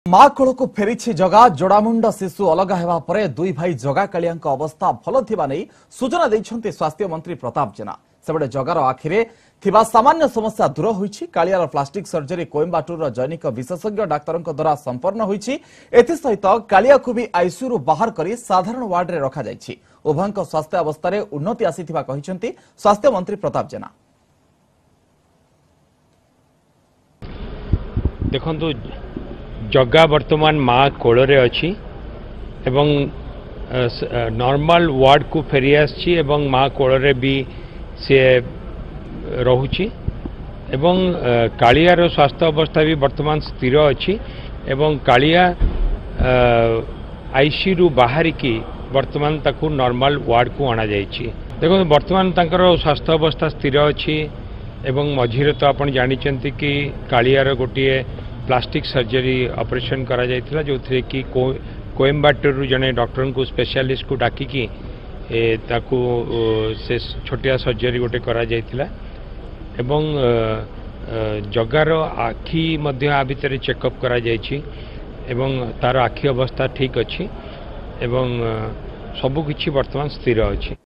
माँ कोल को फेरी जगा जोड़ामुंड शिशु अलग हेबा परे दुई भाई जगा कालिया अवस्था भल थिबा नै सूचना दैछन्ते स्वास्थ्य मंत्री प्रताप जेना। सेबडे जगार आखिरे थिबा सामान्य समस्या दूर होईछि। कालियार प्लास्टिक सर्जरी कोयम्बाटूर जैनिक विशेषज्ञ डाक्तरक द्वारा संपन्न होईछि। एथि सहित कालिया को भी आईसीयू रु बाहर करी साधारण वार्ड रे रखा जाईछि। उभयक स्वास्थ्य अवस्था रे उन्नति आसीथिबा कहिसन्ति स्वास्थ्य मंत्री प्रताप जेना। देखंतु जगा वर्तमान माँ कोଳରେ अछि एवं नॉर्मल वार्ड को फेरी आछि एवं माँ कोଳରେ भी से रहुछि एवं कालियार स्वास्थ्य अवस्था भी वर्तमान स्थिर अछि एवं कालिया आईसीयू रु बाहरी की वर्तमान ताकू नॉर्मल वार्ड को आना जाइछि। देखो वर्तमान तांकर स्वास्थ्य अवस्था स्थिर अछि एवं मझिरे तो आपण जानिचंती कि कालियार गोटिए प्लास्टिक सर्जरी ऑपरेशन करा जायतिला जो थे कि कोयम्बाटूर जने डॉक्टर को स्पेशलिस्ट को डाकिकी ताकू से छोटिया सर्जरी गोटे करा जायतिला एवं जगार आखि मध्य आ भितर चेकअप करा जायछि एवं तार आखि अवस्था ठीक अछि एवं सबु किछि वर्तमान स्थिर अछि।